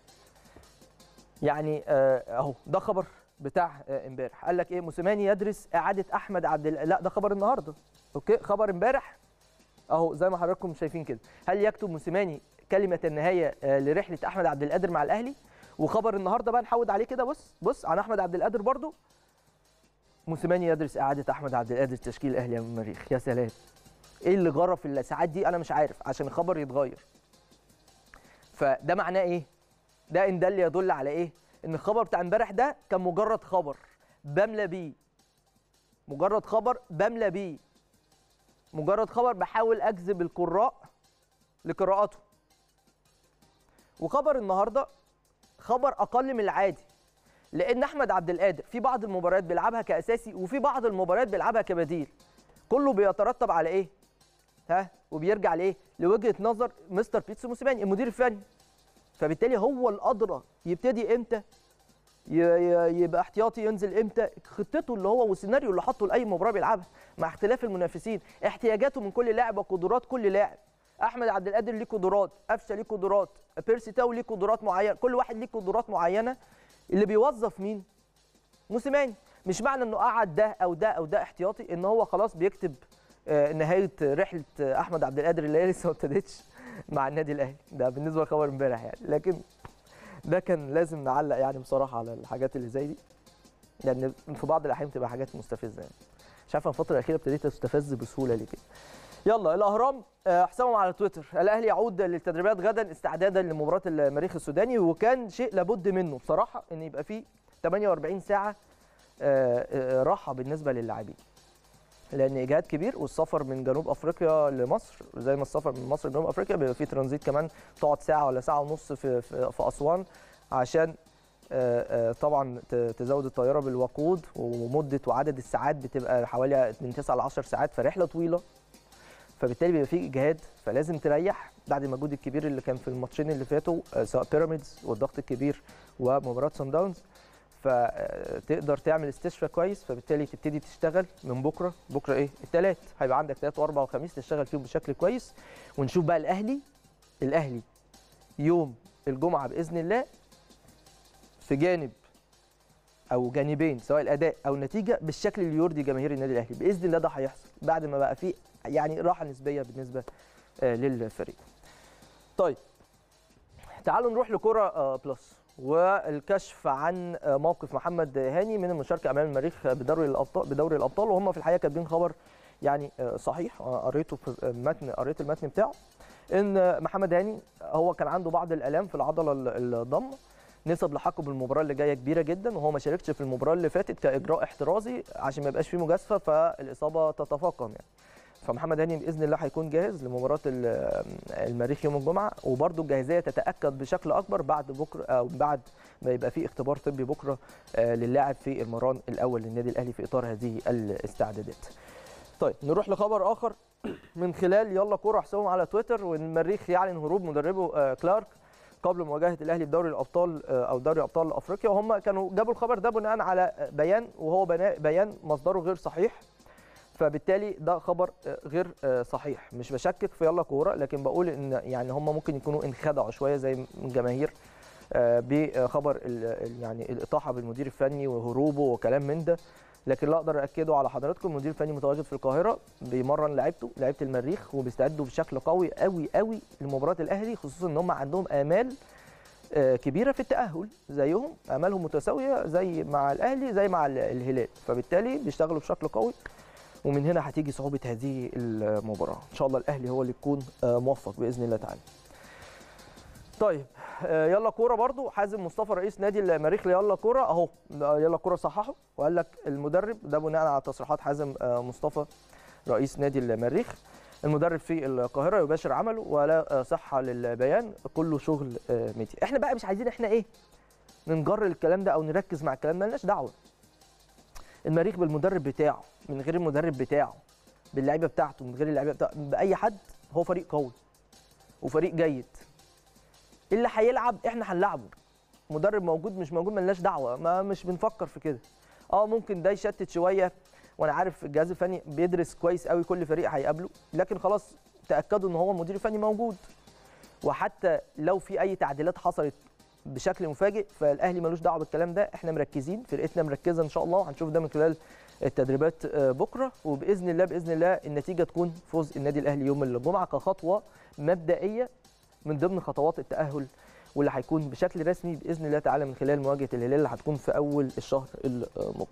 S1: يعني اهو ده خبر بتاع امبارح، قال لك ايه، موسيماني يدرس اعاده احمد عبد ال... لا ده خبر النهارده، اوكي، خبر امبارح اهو زي ما حضراتكم شايفين كده. هل يكتب موسيماني كلمه النهايه لرحله احمد عبد القادر مع الاهلي؟ وخبر النهارده بقى نحود عليه كده، بص بص عن احمد عبد القادر برضو، موسيماني يدرس اعاده احمد عبد القادر تشكيل الاهلي امام المريخ. يا سلام، ايه اللي جرى في الساعات دي انا مش عارف عشان الخبر يتغير. فده معناه ايه؟ ده ان ده اللي يدل على ايه؟ ان الخبر بتاع امبارح ده كان مجرد خبر بملى بيه، مجرد خبر بملى بيه، مجرد خبر بحاول اجذب القراء لقراءته. وخبر النهارده خبر اقل من العادي، لان احمد عبد القادر في بعض المباريات بيلعبها كاساسي وفي بعض المباريات بيلعبها كبديل. كله بيترتب على ايه؟ ها؟ وبيرجع لايه؟ لوجهه نظر مستر بيتسو موسيماني المدير الفني. فبالتالي هو الادرى يبتدي امتى، يبقى احتياطي، ينزل امتى، خطته اللي هو والسيناريو اللي حاطه لاي مباراه بيلعبها مع اختلاف المنافسين، احتياجاته من كل لاعب وقدرات كل لاعب. احمد عبد القادر ليه قدرات، قفشه ليه قدرات، بيرسي تاو ليه قدرات معينه، كل واحد ليه قدرات معينه. اللي بيوظف مين؟ موسيماني. مش معنى انه قعد ده او ده او ده احتياطي ان هو خلاص بيكتب نهايه رحله احمد عبد القادر اللي هي لسه ما ابتدتش مع النادي الاهلي. ده بالنسبه لخبر امبارح يعني، لكن ده كان لازم نعلق يعني بصراحه على الحاجات اللي زي دي، لان يعني في بعض الاحيان بتبقى حاجات مستفزه يعني. مش عارف الفتره الاخيره ابتديت استفز بسهوله ليه كده. يلا الاهرام حسابهم على تويتر، الاهلي يعود للتدريبات غدا استعدادا لمباراه المريخ السوداني، وكان شيء لابد منه بصراحه ان يبقى فيه ثمانية وأربعين ساعه راحه بالنسبه للاعبين، لان اجهاد كبير، والسفر من جنوب افريقيا لمصر زي ما السفر من مصر لجنوب افريقيا بيبقى فيه ترانزيت كمان، تقعد ساعه ولا ساعه ونص في في, في اسوان عشان طبعا تزود الطياره بالوقود، ومده وعدد الساعات بتبقى حوالي من تسعة ل عشر ساعات، فرحله طويله، فبالتالي بيبقى فيه اجهاد، فلازم تريح بعد المجهود الكبير اللي كان في الماتشين اللي فاتوا سواء بيراميدز والضغط الكبير ومباراه صن داونز، فتقدر تعمل استشفاء كويس، فبالتالي تبتدي تشتغل من بكره. بكره ايه؟ الثلاث، هيبقى عندك ثلاث واربع وخميس تشتغل فيهم بشكل كويس، ونشوف بقى الاهلي الاهلي يوم الجمعه باذن الله في جانب او جانبين سواء الاداء او النتيجه بالشكل اللي يرضي جماهير النادي الاهلي باذن الله. ده هيحصل بعد ما بقى فيه يعني راحه نسبيه بالنسبه للفريق. طيب تعالوا نروح لكره بلس والكشف عن موقف محمد هاني من المشاركه امام المريخ بدوري الابطال بدوري الابطال وهم في الحقيقه كاتبين خبر يعني صحيح، قريته في المتن، قريت المتن بتاعه، ان محمد هاني هو كان عنده بعض الالام في العضله الضم، نسب لحقه بالمباراه اللي جايه كبيره جدا، وهو ما شاركش في المباراه اللي فاتت كاجراء احترازي عشان ما يبقاش فيه مجازفه فالاصابه تتفاقم يعني. فمحمد هاني باذن الله هيكون جاهز لمباراه المريخ يوم الجمعه، وبرده الجاهزيه تتاكد بشكل اكبر بعد بكره او بعد ما يبقى في اختبار طبي بكره للاعب في المران الاول للنادي الاهلي في اطار هذه الاستعدادات. طيب نروح لخبر اخر من خلال يلا كوره حسابهم على تويتر، والمريخ يعلن هروب مدربه كلارك قبل مواجهه الاهلي بدوري الابطال او دوري ابطال افريقيا. وهم كانوا جابوا الخبر ده بناء على بيان، وهو بيان مصدره غير صحيح، فبالتالي ده خبر غير صحيح. مش بشكك في يلا كوره، لكن بقول ان يعني هم ممكن يكونوا انخدعوا شويه زي الجماهير بخبر يعني الاطاحه بالمدير الفني وهروبه وكلام من ده. لكن لا اقدر اكده على حضراتكم، المدير الفني متواجد في القاهره بيمرن لعيبته لعيبه المريخ، وبيستعدوا بشكل قوي قوي قوي لمباراه الاهلي، خصوصا ان هم عندهم امال كبيره في التاهل زيهم، امالهم متساويه زي مع الاهلي زي مع الهلال، فبالتالي بيشتغلوا بشكل قوي، ومن هنا هتيجي صعوبه هذه المباراه. ان شاء الله الاهلي هو اللي يكون موفق باذن الله تعالى. طيب يلا كوره برضو، حازم مصطفى رئيس نادي المريخ ليلا كوره اهو، يلا كوره صححه وقال لك المدرب ده بناء على تصريحات حازم مصطفى رئيس نادي المريخ، المدرب في القاهره يباشر عمله ولا صحه للبيان، كله شغل ميديا. احنا بقى مش عايزين احنا ايه ننجر الكلام ده او نركز مع الكلام ده، مالناش دعوه. المريخ بالمدرب بتاعه، من غير المدرب بتاعه، باللعيبه بتاعته، من غير اللعيبه بتاعته، باي حد، هو فريق قوي وفريق جيد. اللي هيلعب احنا هنلعبه، مدرب موجود مش موجود ملناش دعوه، ما مش بنفكر في كده. اه ممكن ده يشتت شويه، وانا عارف الجهاز الفني بيدرس كويس قوي كل فريق هيقابله، لكن خلاص تاكدوا ان هو المدير الفني موجود، وحتى لو في اي تعديلات حصلت بشكل مفاجئ فالاهلي ملوش دعوه بالكلام ده. احنا مركزين، فرقتنا مركزه ان شاء الله، وهنشوف ده من خلال التدريبات بكره، وباذن الله باذن الله النتيجه تكون فوز النادي الاهلي يوم الجمعه كخطوه مبدئيه من ضمن خطوات التاهل، واللي هيكون بشكل رسمي باذن الله تعالى من خلال مواجهه الهلال اللي هتكون في اول الشهر المقبل.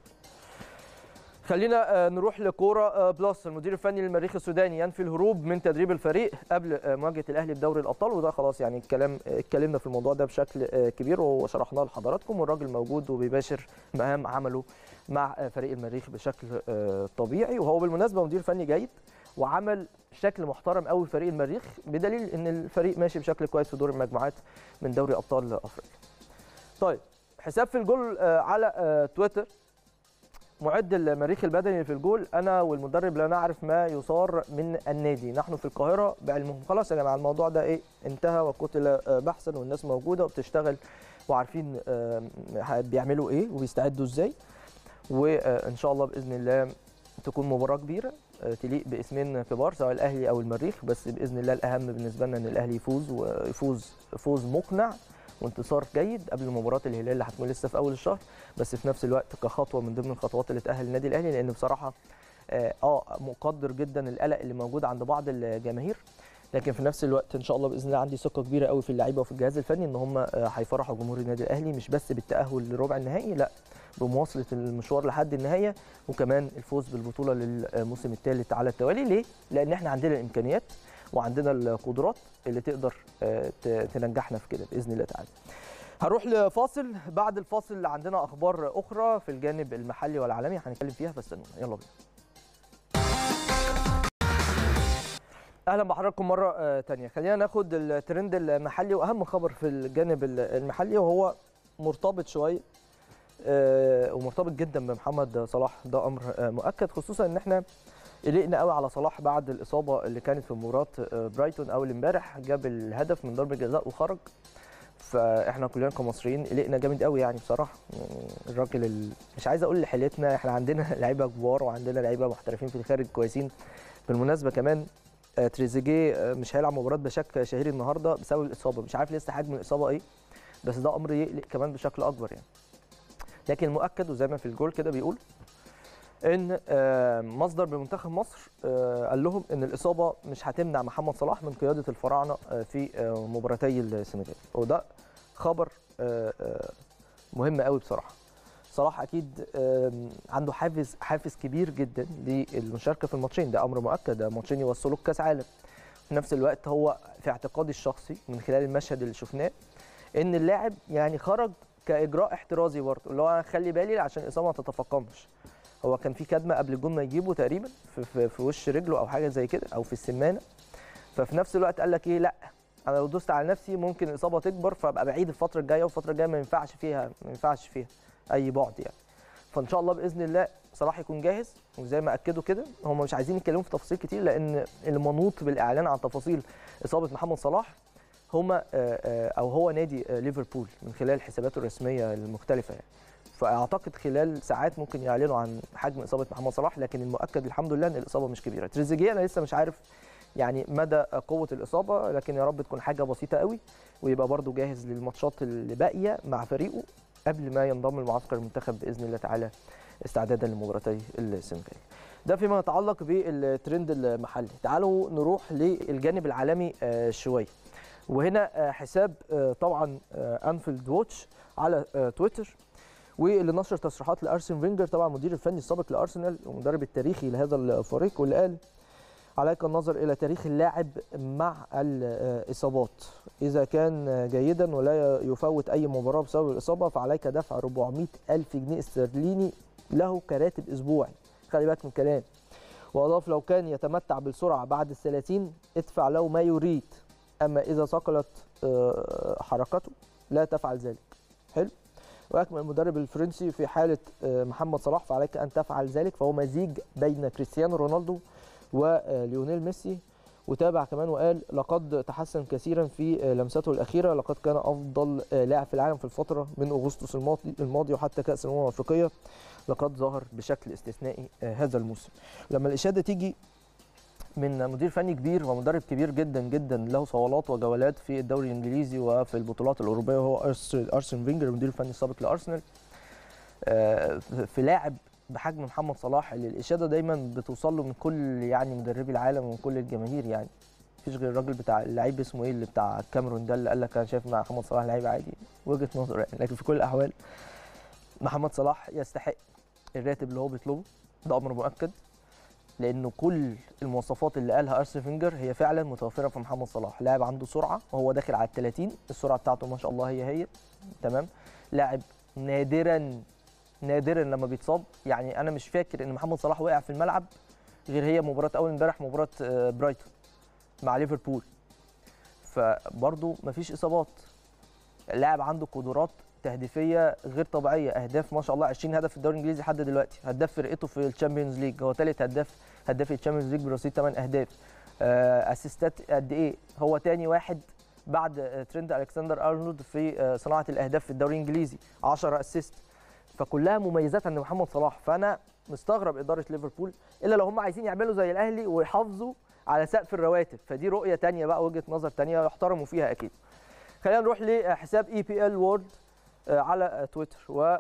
S1: خلينا نروح لكوره بلس. المدير الفني للمريخ السوداني ينفي الهروب من تدريب الفريق قبل مواجهه الاهلي بدوري الابطال، وده خلاص يعني الكلام اتكلمنا في الموضوع ده بشكل كبير وشرحناه لحضراتكم، والراجل موجود وبيباشر مهام عمله مع فريق المريخ بشكل طبيعي. وهو بالمناسبه مدير فني جيد وعمل شكل محترم قوي فريق المريخ، بدليل ان الفريق ماشي بشكل كويس في دور المجموعات من دوري ابطال افريقيا. طيب حساب في الجول على تويتر، معد المريخ البدني في الجول: انا والمدرب لا نعرف ما يصار من النادي، نحن في القاهره بعلمهم. خلاص يا جماعه الموضوع ده ايه انتهى وقتل بحثا، والناس موجوده وبتشتغل وعارفين بيعملوا ايه وبيستعدوا ازاي، وان شاء الله باذن الله تكون مباراه كبيره تليق باسمين كبار سواء الاهلي او المريخ، بس باذن الله الاهم بالنسبه لنا ان الاهلي يفوز ويفوز فوز مقنع وانتصار جيد قبل مباراه الهلال اللي هتكون لسه في اول الشهر، بس في نفس الوقت كخطوه من ضمن الخطوات اللي تاهل النادي الاهلي، لان بصراحه اه مقدر جدا القلق اللي موجود عند بعض الجماهير، لكن في نفس الوقت ان شاء الله باذن الله عندي ثقه كبيره قوي في اللعيبه وفي الجهاز الفني ان هم هيفرحوا جمهور النادي الاهلي، مش بس بالتاهل لربع النهائي، لا بمواصله المشوار لحد النهايه، وكمان الفوز بالبطوله للموسم الثالث على التوالي. ليه؟ لان احنا عندنا الامكانيات وعندنا القدرات اللي تقدر تنجحنا في كده باذن الله تعالى. هروح لفاصل، بعد الفاصل عندنا اخبار اخرى في الجانب المحلي والعالمي هنتكلم فيها، فاستنونا يلا بينا. اهلا بحضراتكم مره ثانيه. خلينا ناخد الترند المحلي واهم خبر في الجانب المحلي، وهو مرتبط شويه ومرتبط جدا بمحمد صلاح، ده امر مؤكد، خصوصا ان احنا قلقنا قوي على صلاح بعد الاصابه اللي كانت في مباراه برايتون اول امبارح، جاب الهدف من ضربه جزاء وخرج، فاحنا كلنا كمصريين قلقنا جامد قوي يعني بصراحه. الراجل ال... مش عايز اقول لحيلتنا، احنا عندنا لعيبه كبار وعندنا لعيبه محترفين في الخارج كويسين. بالمناسبه كمان تريزيجيه مش هيلعب مباراه بشكل شهيري النهارده بسبب الاصابه، مش عارف لسه حجم الاصابه ايه، بس ده امر يقلق كمان بشكل اكبر يعني. لكن المؤكد وزي ما في الجول كده بيقول ان مصدر بمنتخب مصر قال لهم ان الاصابه مش هتمنع محمد صلاح من قياده الفراعنه في مباراتي السنغال، وده خبر مهم قوي بصراحه. صلاح اكيد عنده حافز حافز كبير جدا للمشاركه في الماتشين، ده امر مؤكد، ده ماتشين يوصلوا كاس عالم. في نفس الوقت هو في اعتقادي الشخصي من خلال المشهد اللي شفناه ان اللاعب يعني خرج كاجراء احترازي برضه، اللي هو انا خلي بالي عشان الاصابه ما تتفاقمش، هو كان في كدمه قبل الجون ما يجيبه تقريبا في, في, في وش رجله او حاجه زي كده او في السمانه. ففي نفس الوقت قال لك ايه، لا انا لو دوست على نفسي ممكن الاصابه تكبر فابقى بعيد الفتره الجايه، والفتره الجايه ما ينفعش فيها ما ينفعش فيها اي بعد يعني. فان شاء الله باذن الله صلاح يكون جاهز، وزي ما اكدوا كده هم مش عايزين يتكلموا في تفاصيل كتير، لان المنوط بالاعلان عن تفاصيل اصابه محمد صلاح هما او هو نادي ليفربول من خلال حساباته الرسميه المختلفه يعني. فاعتقد خلال ساعات ممكن يعلنوا عن حجم اصابه محمد صلاح، لكن المؤكد الحمد لله ان الاصابه مش كبيره. تريزيجيه انا لسه مش عارف يعني مدى قوه الاصابه، لكن يا رب تكون حاجه بسيطه قوي ويبقى برده جاهز للماتشات اللي باقيه مع فريقه قبل ما ينضم لمعسكر المنتخب باذن الله تعالى استعدادا لمباراتي السنغال. ده فيما يتعلق بالترند المحلي. تعالوا نروح للجانب العالمي شويه، وهنا حساب طبعا انفيلد ووتش على تويتر، واللي نشر تصريحات لارسن فينجر طبعا المدير الفني السابق لارسنال والمدرب التاريخي لهذا الفريق، واللي قال عليك النظر الى تاريخ اللاعب مع الاصابات، اذا كان جيدا ولا يفوت اي مباراه بسبب الاصابه فعليك دفع أربعمائة ألف جنيه استرليني له كراتب اسبوعي. خلي بالك من الكلام. واضاف لو كان يتمتع بالسرعه بعد الثلاثين ادفع له ما يريد، اما اذا ثقلت حركته لا تفعل ذلك. حلو. واكمل المدرب الفرنسي في حاله محمد صلاح فعليك ان تفعل ذلك، فهو مزيج بين كريستيانو رونالدو وليونيل ميسي. وتابع كمان وقال لقد تحسن كثيرا في لمساته الاخيره، لقد كان افضل لاعب في العالم في الفتره من اغسطس الماضي الماضي وحتى كاس الامم الافريقيه، لقد ظهر بشكل استثنائي هذا الموسم. لما الاشاده تيجي من مدير فني كبير ومدرب كبير جدا جدا له صولات وجولات في الدوري الانجليزي وفي البطولات الاوروبيه، وهو ارسن فينجر المدير الفني السابق لارسنال، في لاعب بحجم محمد صلاح اللي الاشاده دايما بتوصل له من كل يعني مدربي العالم ومن كل الجماهير يعني. مفيش غير الراجل بتاع اللعيب اسمه ايه اللي بتاع الكاميرون ده اللي قال لك انا شايف مع محمد صلاح لعيب عادي، وجهه نظر يعني. لكن في كل الاحوال محمد صلاح يستحق الراتب اللي هو بيطلبه، ده امر مؤكد، لانه كل المواصفات اللي قالها ارسن فينجر هي فعلا متوفره في محمد صلاح. لاعب عنده سرعه وهو داخل على الثلاثين، السرعه بتاعته ما شاء الله هي هي تمام. لاعب نادرا نادرا لما بيتصاب، يعني انا مش فاكر ان محمد صلاح وقع في الملعب غير هي مباراه اول امبارح مباراه برايتون مع ليفربول، فبرضه مفيش اصابات. اللاعب عنده قدرات تهديفيه غير طبيعيه، اهداف ما شاء الله عشرين هدف في الدوري الانجليزي لحد دلوقتي، هداف فرقته في الشامبيونز ليج، هو ثالث هداف هداف الشامبيونز ليج برصيد ثمانية اهداف. اسيستات قد ايه، هو ثاني واحد بعد ترينت الكسندر ارنولد في صناعه الاهداف في الدوري الانجليزي، عشرة اسيست. فكلها مميزات عند محمد صلاح. فانا مستغرب اداره ليفربول الا لو هم عايزين يعملوا زي الاهلي ويحافظوا على سقف الرواتب، فدي رؤيه ثانيه بقى، وجهه نظر ثانيه يحترموا فيها اكيد. خلينا نروح لحساب اي بي ال وورد على تويتر،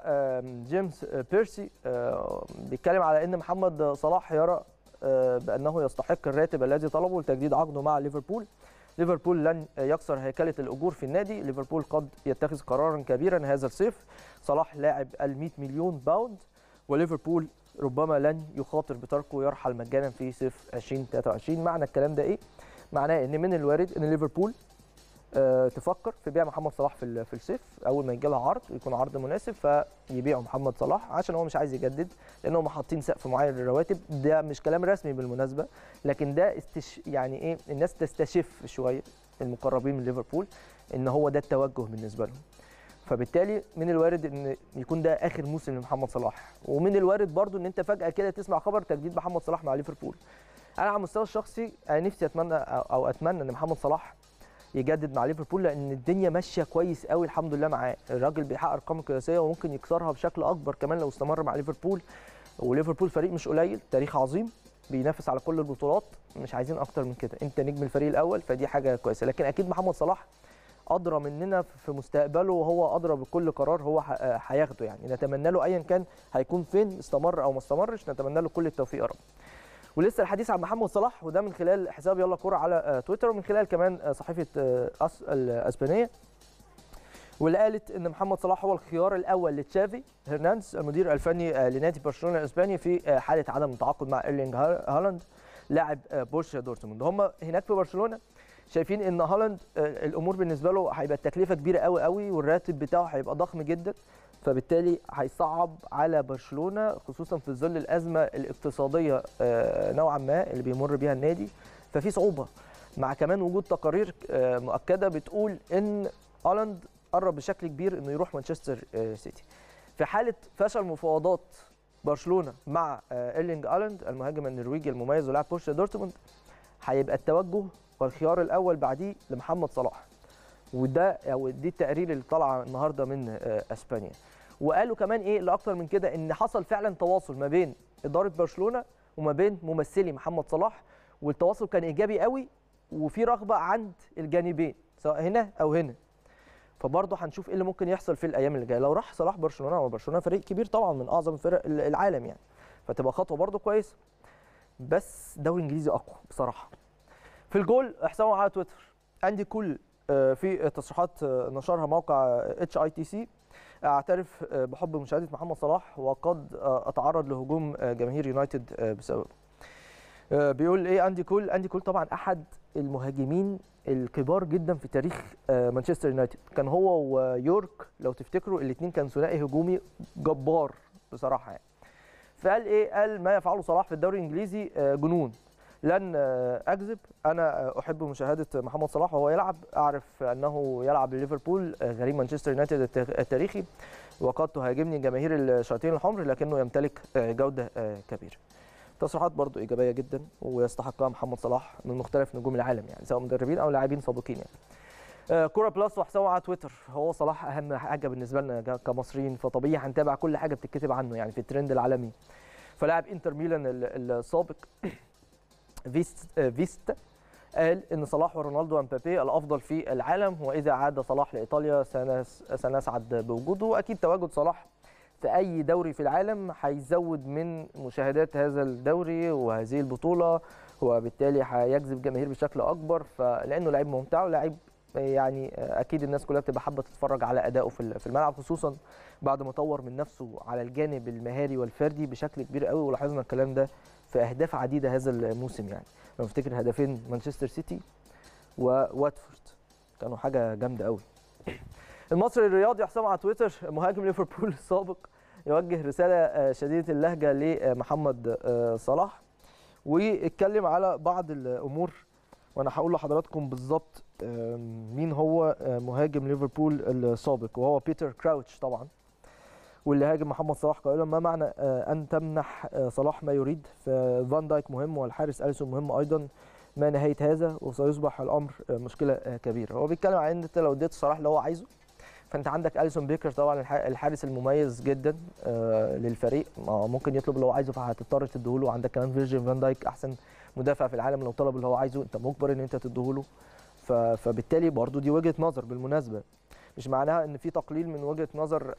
S1: وجيمس بيرسي بيتكلم على ان محمد صلاح يرى بانه يستحق الراتب الذي طلبه لتجديد عقده مع ليفربول. ليفربول لن يكسر هيكله الاجور في النادي، ليفربول قد يتخذ قرارا كبيرا هذا الصيف. صلاح لاعب ال مئة مليون باوند، وليفربول ربما لن يخاطر بتركه يرحل مجانا في صيف ألفين وثلاثة وعشرين. معنى الكلام ده ايه؟ معناه ان من الوارد ان ليفربول أه تفكر في بيع محمد صلاح في في الصيف، اول ما يجي لها عرض ويكون عرض مناسب فيبيعوا محمد صلاح، عشان هو مش عايز يجدد لانهم حاطين سقف معين للرواتب. ده مش كلام رسمي بالمناسبه، لكن ده استش يعني ايه، الناس تستشف شويه المقربين من ليفربول ان هو ده التوجه بالنسبه لهم. فبالتالي من الوارد ان يكون ده اخر موسم لمحمد صلاح، ومن الوارد برضو ان انت فجاه كده تسمع خبر تجديد محمد صلاح مع ليفربول. انا على المستوى الشخصي انا نفسي اتمنى او اتمنى ان محمد صلاح يجدد مع ليفربول، لان الدنيا ماشيه كويس قوي الحمد لله معاه. الراجل بيحقق ارقام قياسيه وممكن يكسرها بشكل اكبر كمان لو استمر مع ليفربول. وليفربول فريق مش قليل، تاريخ عظيم، بينافس على كل البطولات، مش عايزين اكتر من كده. انت نجم الفريق الاول فدي حاجه كويسه، لكن اكيد محمد صلاح ادرى مننا في مستقبله، وهو ادرى بكل قرار هو هياخده. يعني نتمنى له ايا كان هيكون فين، استمر او ما استمرش، نتمنى له كل التوفيق يا رب. ولسه الحديث عن محمد صلاح، وده من خلال حساب يلا كوره على تويتر، ومن خلال كمان صحيفه الاسبانيه، واللي قالت ان محمد صلاح هو الخيار الاول لتشافي هرنانديز المدير الفني لنادي برشلونه الاسباني في حاله عدم التعاقد مع ايرلينج هالاند لاعب بورسيا دورتموند. هم هناك في برشلونه شايفين ان هالاند الامور بالنسبه له هيبقى التكلفه كبيره قوي قوي، والراتب بتاعه هيبقى ضخم جدا، فبالتالي هيصعب على برشلونه خصوصا في ظل الازمه الاقتصاديه نوعا ما اللي بيمر بيها النادي، ففي صعوبه مع كمان وجود تقارير مؤكده بتقول ان هالاند قرب بشكل كبير انه يروح مانشستر سيتي. في حاله فشل مفاوضات برشلونه مع ايرلينج هالاند المهاجم النرويجي المميز ولاعب بورشا دورتموند، هيبقى التوجه والخيار الاول بعديه لمحمد صلاح. وده او دي التقارير اللي طالعه النهارده من اسبانيا. وقالوا كمان ايه لاكتر من كده، ان حصل فعلا تواصل ما بين اداره برشلونه وما بين ممثلي محمد صلاح، والتواصل كان ايجابي قوي وفي رغبه عند الجانبين سواء هنا او هنا. فبرضه هنشوف ايه اللي ممكن يحصل في الايام اللي جايه لو راح صلاح برشلونه. وبرشلونه فريق كبير طبعا من اعظم فرق العالم يعني، فتبقى خطوه برضه كويسه. بس دوري انجليزي اقوى بصراحه. في الجول حسابه على تويتر اندي كول في تصريحات نشرها موقع اتش اي تي سي: اعترف بحب مشاهده محمد صلاح وقد اتعرض لهجوم جماهير يونايتد بسببه. بيقول ايه اندي كول؟ اندي كول طبعا احد المهاجمين الكبار جدا في تاريخ مانشستر يونايتد، كان هو ويورك لو تفتكروا الاثنين كان ثنائي هجومي جبار بصراحه يعني. فقال ايه؟ قال ما يفعله صلاح في الدوري الانجليزي جنون، لن اكذب، انا احب مشاهده محمد صلاح وهو يلعب، اعرف انه يلعب لليفربول غريم مانشستر يونايتد التاريخي، وقد تهاجمني جماهير الشياطين الحمر لكنه يمتلك جوده كبيره. تصريحات برضو ايجابيه جدا ويستحقها محمد صلاح من مختلف نجوم العالم يعني، سواء مدربين او لاعبين سابقين يعني. كوره بلس وحسابه على تويتر: هو صلاح اهم حاجه بالنسبه لنا كمصريين، فطبيعي هنتابع كل حاجه بتتكتب عنه يعني في الترند العالمي. فلاعب انتر ميلان السابق فيستا قال ان صلاح ورونالدو ومبابي الافضل في العالم، واذا عاد صلاح لايطاليا سنسعد بوجوده. واكيد تواجد صلاح في اي دوري في العالم هيزود من مشاهدات هذا الدوري وهذه البطوله، وبالتالي هيجذب جماهير بشكل اكبر، فلانه لعيب ممتع ولاعيب يعني اكيد الناس كلها بتبقى حابه تتفرج على ادائه في الملعب، خصوصا بعد ما طور من نفسه على الجانب المهاري والفردي بشكل كبير قوي. ولاحظنا الكلام ده في اهداف عديده هذا الموسم يعني، لو نفتكر هدفين مانشستر سيتي وواتفورد كانوا حاجه جامده قوي. المصري الرياضي حسام على تويتر: مهاجم ليفربول السابق يوجه رساله شديده اللهجه لمحمد صلاح، واتكلم على بعض الامور، وانا هقول لحضراتكم بالظبط مين هو مهاجم ليفربول السابق، وهو بيتر كراوتش طبعا، واللي هاجم محمد صلاح قائلا: ما معنى ان تمنح صلاح ما يريد؟ فان دايك مهم والحارس أليسون مهم ايضا، ما نهايه هذا؟ وسيصبح الامر مشكله كبيره. هو بيتكلم عن ان انت لو اديت صلاح اللي هو عايزه، فانت عندك أليسون بيكر طبعا الحارس المميز جدا للفريق، ممكن يطلب اللي هو عايزه فهتضطر تديهوله. وعندك كمان فيرجيل فان دايك احسن مدافع في العالم، لو طلب اللي هو عايزه انت مجبر ان انت تديهوله. فبالتالي برضو دي وجهه نظر بالمناسبه، مش معناها ان في تقليل من وجهه نظر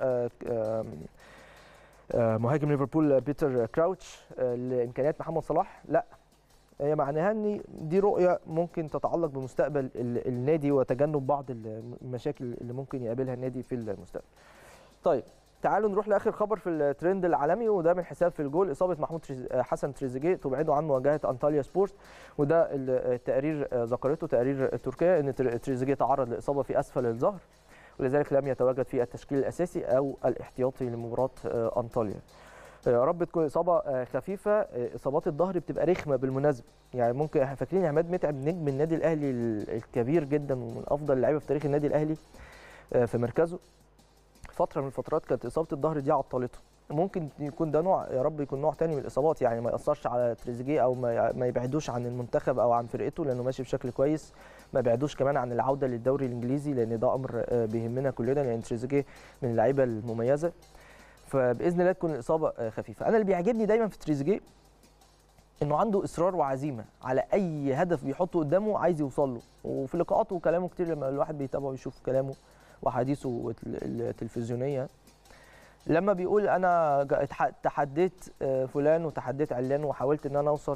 S1: مهاجم ليفربول بيتر كراوتش لامكانيات محمد صلاح، لا، هي معناها ان دي رؤيه ممكن تتعلق بمستقبل النادي وتجنب بعض المشاكل اللي ممكن يقابلها النادي في المستقبل. طيب تعالوا نروح لاخر خبر في الترند العالمي، وده من حساب في الجول: اصابه محمود حسن تريزيجيه تبعده عن مواجهه انطاليا سبورت. وده التقارير ذكرته، تقارير تركيا، ان تريزيجيه تعرض لاصابه في اسفل الظهر، ولذلك لم يتواجد في التشكيل الاساسي او الاحتياطي لمباراه انطاليا. يا رب تكون اصابه خفيفه. اصابات الظهر بتبقى رخمه بالمناسبه يعني، ممكن احنا فاكرين عماد متعب نجم النادي الاهلي الكبير جدا ومن افضل اللعيبه في تاريخ النادي الاهلي في مركزه، فتره من الفترات كانت اصابه الظهر دي عطلته. ممكن يكون ده نوع، يا رب يكون نوع تاني من الاصابات يعني، ما ياثرش على تريزيجيه او ما يبعدوش عن المنتخب او عن فرقته لانه ماشي بشكل كويس، ما يبعدوش كمان عن العوده للدوري الانجليزي لان ده امر بيهمنا كلنا، لان تريزيجيه من اللعيبه المميزه. فباذن الله تكون الاصابه خفيفه. انا اللي بيعجبني دايما في تريزيجيه انه عنده اصرار وعزيمه على اي هدف بيحطه قدامه عايز يوصل له، وفي لقاءاته وكلامه كتير لما الواحد بيتابعه ويشوف كلامه وحديثه التلفزيونيه، لما بيقول انا تحديت فلان وتحديت علان وحاولت ان انا اوصل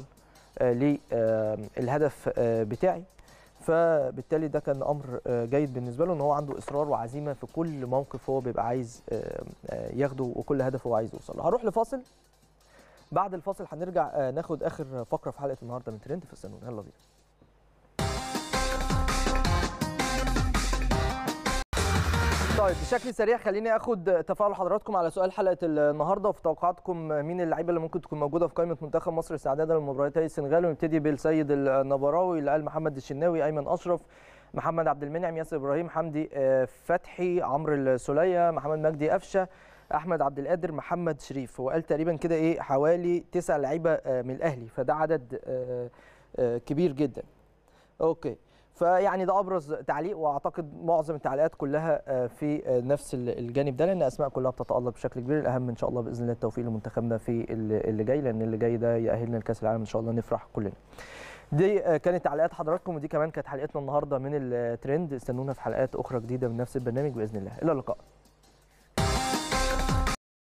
S1: للهدف بتاعي، فبالتالي ده كان امر جيد بالنسبه له ان هو عنده اصرار وعزيمه في كل موقف هو بيبقى عايز ياخده وكل هدف هو عايز يوصل له. هروح لفاصل، بعد الفاصل هنرجع ناخد اخر فقره في حلقه النهارده من ترند في السنون. يلا بينا. طيب بشكل سريع خليني اخد تفاعل حضراتكم على سؤال حلقه النهارده، وفي توقعاتكم مين اللعيبه اللي ممكن تكون موجوده في قائمه منتخب مصر استعدادا لمباراتي السنغال. ونبتدي بالسيد النبراوي اللي قال محمد الشناوي، ايمن اشرف، محمد عبد المنعم، ياسر ابراهيم، حمدي فتحي، عمرو السوليه، محمد مجدي قفشه، احمد عبد القادر، محمد شريف. هو قال تقريبا كده ايه حوالي تسع لعيبه من الاهلي، فده عدد كبير جدا. اوكي، فيعني ده ابرز تعليق، واعتقد معظم التعليقات كلها في نفس الجانب ده، لان الاسماء كلها بتتالق بشكل كبير. الاهم ان شاء الله باذن الله التوفيق لمنتخبنا في اللي جاي، لان اللي جاي ده يأهلنا لكاس العالم ان شاء الله، نفرح كلنا. دي كانت تعليقات حضراتكم، ودي كمان كانت حلقتنا النهارده من الترند. استنونا في حلقات اخرى جديده من نفس البرنامج باذن الله. الى اللقاء.